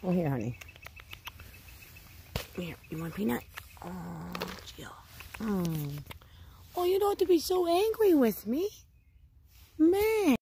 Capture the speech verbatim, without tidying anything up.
Oh, here, honey. Here, you want a peanut? Oh, Jill. Oh. Oh, you don't have to be so angry with me. Man.